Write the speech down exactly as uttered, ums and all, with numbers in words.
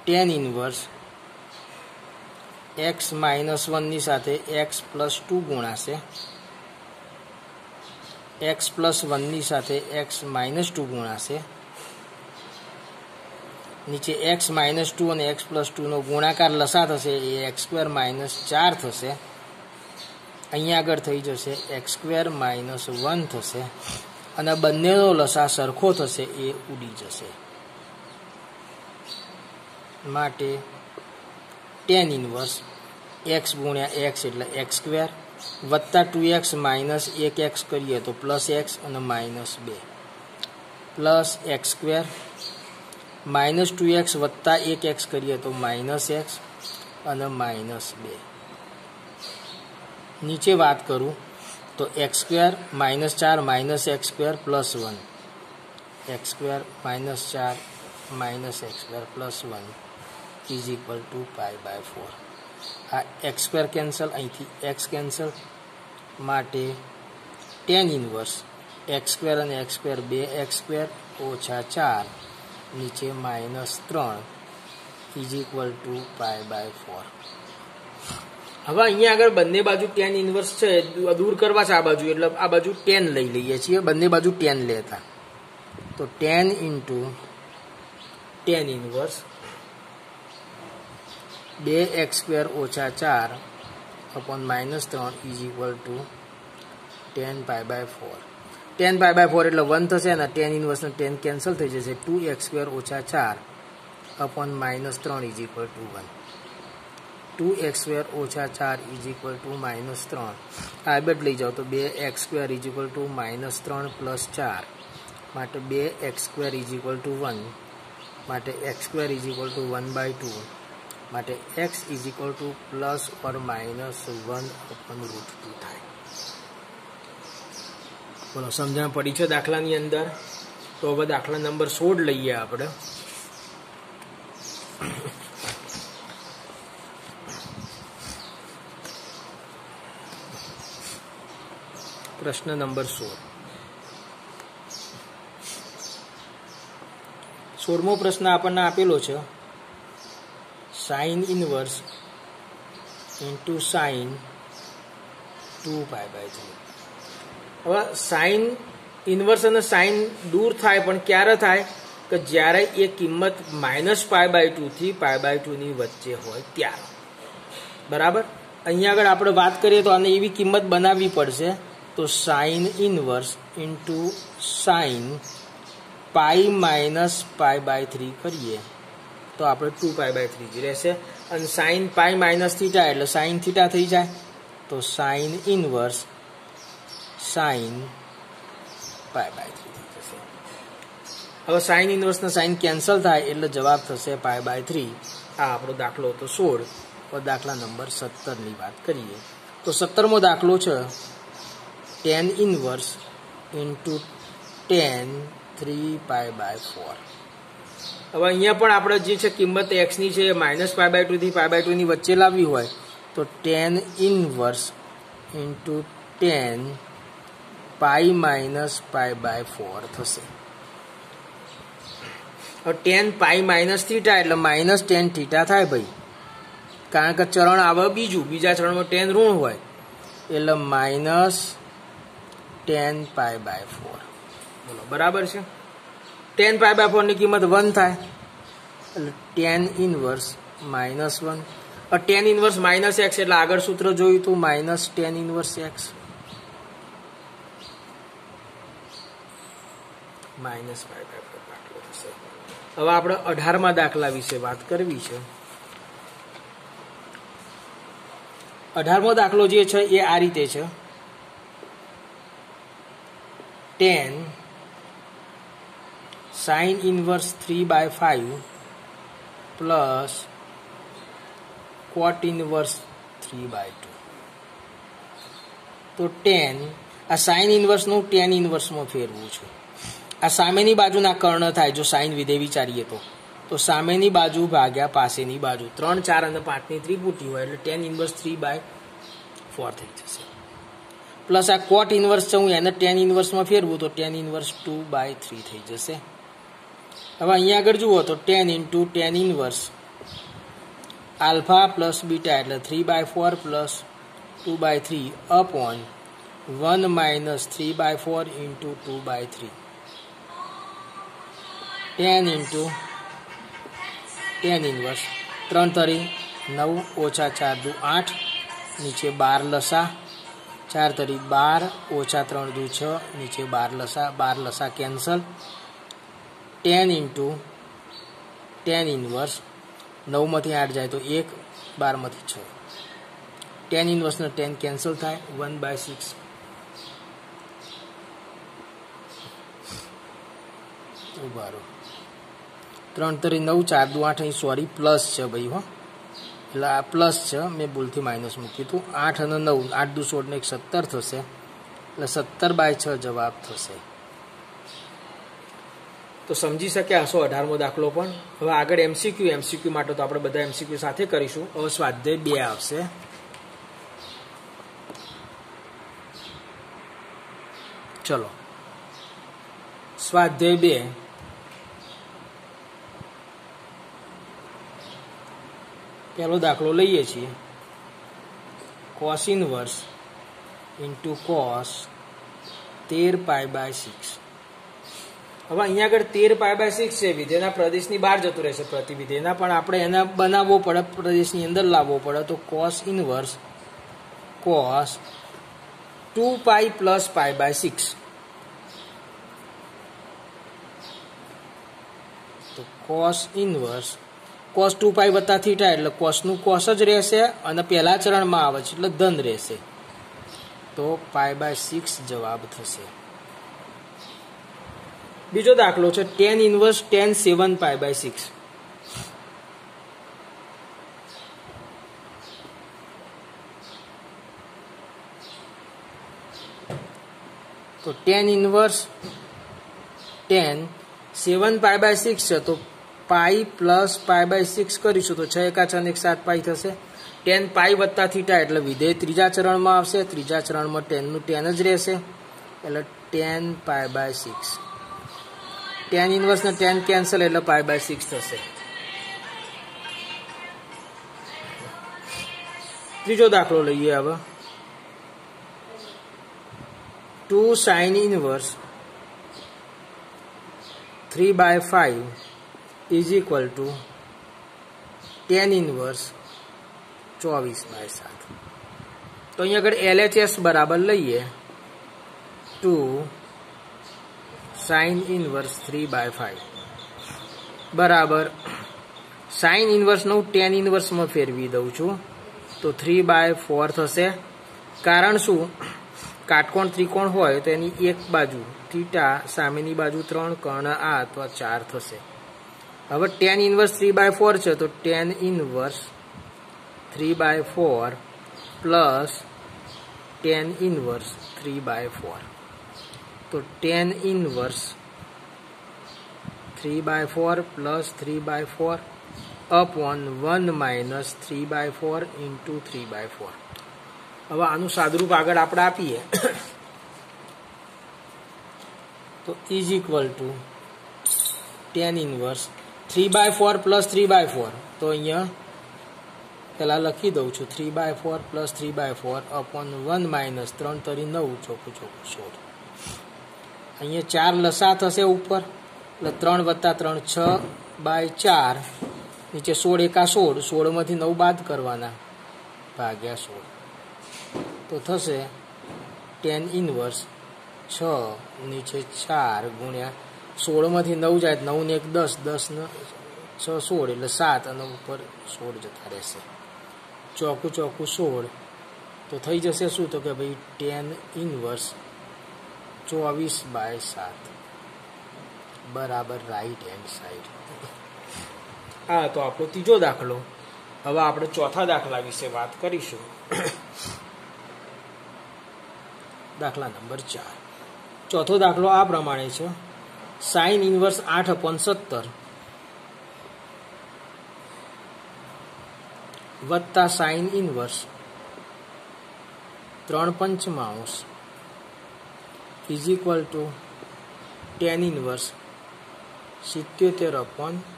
Ten inverse x minus વનની સાથે x plus two ગુણાશે, એક્સ પ્લસ વનની સાથે એક્સ માઇનસ ટુ ગુણાશે, નીચે એક્સ માઇનસ ટુ અને એક્સ પ્લસ ટુનો ગુણાકાર લસા થશે એ એક્સ સ્ક્વેર માઇનસ ચાર થશે. અહીંયા આગળ થઈ જશે એક્સ સ્ક્વેર માઇનસ વન થશે અને બંનેનો લસા સરખો થશે એ ઉડી જશે. માટે ટેન ઇનવર્સ એક્સ ગુણ્યા એક્સ એટલે એક્સ સ્ક્વેર વત્તા ટુ એક્સ માઇનસ એક એક્સ કરીએ તો પ્લસ એક્સ અને માઇનસ બે plus x square minus two x વત્તા એક એક્સ કરીએ તો માઇનસ એક્સ અને માઇનસ બે. નીચે વાત કરું તો એક્સ સ્ક્વેર માઇનસ ચાર minus x square plus one, x square minus ચાર minus x square plus one is equal to pi by four. આ એક્સ સ્ક્વેર કેન્સલ, અહીંથી એક્સ કેન્સલ. માટે ટેન ઇનવર્સ એક્સ સ્ક્વેર અને x square બે x square ઓછા ચાર નીચે minus ત્રણ is equal to pi by four. હવે અહીંયા આગળ બંને બાજુ ટેન ઇનવર્સ છે દૂર કરવા છે આ બાજુ, એટલે આ બાજુ ટેન લઈ લઈએ છીએ, બંને બાજુ ટેન લેતા. તો ટેન ઇન્ટુ ટેન ઇનવર્સ બે એક્સ સ્ક્વેર ઓછા ચાર અપોન માઇનસ ત્રણ is equal to tan pi by four. Tan pi by four એટલે વન થશે અને ટેન ઇનવર્સને ટેન કેન્સલ થઈ જશે. ટુ એક્સ સ્ક્વેર ઓછા ચાર અપોન માઇનસ ત્રણ is equal to one. Two x square ઓછા ચાર ઇઝ ઇક્વલ ટુ માઇનસ ત્રણ. આ બેટ લઈ જાઓ તો બે x square is equal to minus ત્રણ પ્લસ ચાર. માટે બે x square is equal to one. માટે x square is equal to one by two. માટે x is equal to plus or minus one upon root two થાય. બોલો સમજણ પડી છે દાખલાની અંદર? તો હવે દાખલા નંબર સોળ લઈએ આપણે. પ્રશ્ન નંબર સોળ. સોળમો પ્રશ્ન આપણને આપેલો છે sine inverse into sine two pi by three. હવે સાઇન ઇનવર્સ અને સાઇન દૂર થાય પણ ક્યારે થાય કે જ્યારે એ કિંમત માઇનસ પાઈ બાય ટુ થી પાઈ બાય ટુ ની વચ્ચે હોય ત્યારે. બરાબર. અહીંયા આગળ આપણે વાત કરીએ તો આને એવી કિંમત બનાવવી પડશે તો sine inverse into sine pi minus pi by three કરીએ તો આપણે ટુ પાઈ બાય થ્રી જ રહેશે. અને સાઇન પાઈ માઇનસ થીટા એટલે સાઇન થીટા થઈ જાય તો sine inverse sine pi by three થઈ જશે. હવે સાઇન ઇનવર્સના સાઇન કેન્સલ થાય એટલે જવાબ થશે પાઈ બાય થ્રી. આ આપણો દાખલો હતો સોળ. તો દાખલા નંબર સત્તરની વાત કરીએ તો સત્તરમો દાખલો છે tan inverse into tan three pi by four. હવે અહીંયા પણ આપણે જે છે કિંમત એક્સની છે માઇનસ પાઈ બાય ટુ થી પાઈ બાય ટુ ની વચ્ચે લાવવી હોય તો tan inverse into tan pi minus pi by four થશે. હવે ટેન પાઈ માઇનસ થીટા એટલે માઇનસ ટેન થીટા થાય ભાઈ, કારણ કે ચરણ આવે બીજું, બીજા ચરણમાં ટેન ઋણ હોય એટલે minus tan pi by four. બોલો બરાબર છે. ટેન પાઈ બાય ફોર ની કિંમત વન થાય એટલે tan inverse minus one. Tan inverse minus x એટલે આગળ સૂત્ર જોયું હતું minus tan inverse x minus pi by four દાખલો થશે. હવે આપણે અઢારમાં દાખલા વિશે વાત કરવી છે. અઢારમો દાખલો જે છે એ આ રીતે છે tan sine inverse three by five plus cot inverse three by two. તો ટેન આ સાઇન ઇનવર્સનું ટેન ઇનવર્સમાં ફેરવું છે. આ સામેની બાજુના કર્ણ થાય જો સાઇન વિધેય વિચારીએ તો તો સામેની બાજુ ભાગ્યા પાસેની બાજુ. ત્રણ ચાર અને પાંચની ત્રિપુટી હોય એટલે tan inverse three by four થઈ જશે. પ્લસ આ કોટ ઇનવર્સ છે હું એને ટેન ઇનવર્સમાં ફેરવું તો tan inverse two by three થઈ જશે. હવે અહીંયા આગળ જુઓ તો tan into tan inverse alpha plus beta એટલે three by four plus two by three upon one minus three by four into two by three tan into tan inverse ત્રણ તરી નવ ઓછા ચાર દુ આઠ નીચે બાર લસા ચાર તરી બાર ઓછા ત્રણ દુ છ નીચે બાર લસા બાર લસા cancel tan into tan inverse નવમાંથી આઠ જાય તો એક બારમાંથી છ ટેન ઇનવર્સનો ટેન કેન્સલ થાય વન બાય સિક્સ ઉભારો ત્રણ તરી નવ ચાર દુ આઠ અહીં સોરી પ્લસ છે ભાઈ હો એટલે આ પ્લસ છે મેં ભૂલથી માઇનસ મૂક્યું હતું આઠ અને નવ આઠ દુ સોળ ને એક સત્તર થશે એટલે સત્તર બાય છ જવાબ થશે તો સમજી શક્યા હશો અઢારમો દાખલો પણ હવે આગળ એમસીક્યુ એમસીક્યુ માટે તો આપણે બધા એમસીક્યુ સાથે કરીશું હવે સ્વાધ્યાય બે આવશે ચલો સ્વાધ્યાય બે પહેલો દાખલો લઈએ છીએ કોસ ઇનવર્સ ઇન્ટુ કોસ તેર પાય બાય સિક્સ હવે અહીંયા આગળ તેર પાય બાય સિક્સ છે વિધેયના પ્રદેશની બહાર જતું રહેશે પ્રતિવિધેયના પણ આપણે એને બનાવવો પડે પ્રદેશની અંદર લાવવો પડે તો cos inverse cos two pi plus pi by six તો cos inverse cos two pi વત્તા થીટા એટલે કોસનું કોસ જ રહેશે અને પહેલા ચરણમાં આવે છે એટલે ધન રહેશે તો પાઈ બાય સિક્સ જવાબ થશે બીજો દાખલો છે tan inverse tan seven pi by six તો tan inverse tan seven pi by six છે તો pi plus pi by six કરીશું તો છ એકા છ ને એક સાત પાઈ થશે ટેન પાઈ વત્તા થીટા એટલે વિધેય ત્રીજા ચરણમાં આવશે ત્રીજા ચરણમાં ટેનનું ટેન જ રહેશે એટલે tan pi by six tan inverse ને ટેન કેન્સલ એટલે પાઈ બાય સિક્સ થશે ત્રીજો દાખલો લઈએ હવે two sine inverse three by five is equal to tan inverse ચોવીસ બાય સાત તો અહીંયા આગળ એલ એચ એસ બરાબર લઈએ two sine inverse three by five બરાબર સાઇન ઇનવર્સનું ટેન ઇનવર્સમાં ફેરવી દઉં છું તો થ્રી બાય ફોર થશે કારણ શું કાટકોણ ત્રિકોણ હોય તો એની એક બાજુ થીટા સામેની બાજુ ત્રણ કર્ણ આ અથવા ચાર થશે હવે tan inverse three by four છે તો tan inverse three by four plus tan inverse three by four તો tan inverse three by four plus three by four upon one minus three by four into three by four હવે આનું સાદરૂપ આગળ આપણે આપીએ તો is equal to tan inverse three by four plus three by four તો અહીંયા પહેલાં લખી દઉં છું three by four plus three by four upon one minus ત્રણ તરી નવ ચોખ્ખું ચોખ્ખું સોળ અહીંયા ચાર લસા થશે ઉપર એટલે ત્રણ વત્તા ત્રણ છ બાય ચાર નીચે સોળ એકા સોળ સોળમાંથી નવ બાદ કરવાના ભાગ્યા સોળ તો થશે ટેન ઇનવર્સ છ નીચે ચાર ગુણ્યા સોળમાંથી નવ જાય નવ ને એક દસ દસ ને છ સોળ એટલે સાત અને ઉપર સોળ જતા રહેશે ચોખ્ખું ચોખ્ખું સોળ તો થઈ જશે શું તો કે ભાઈ ટેન ઇનવર્સ ચોવીસ બાય સાત બરાબર રાઈટ હેન્ડ સાઈડ હા તો આપણો ત્રીજો દાખલો હવે આપણે ચોથા દાખલા વિશે વાત કરીશું દાખલા નંબર ચાર ચોથો દાખલો આ પ્રમાણે છે સાઇન ઇનવર્સ આઠ અપોન સત્તર વત્તા સાઇન ઇનવર્સ ત્રણ પંચમાંશ is equal to tan inverse સિત્યોતેર અપોન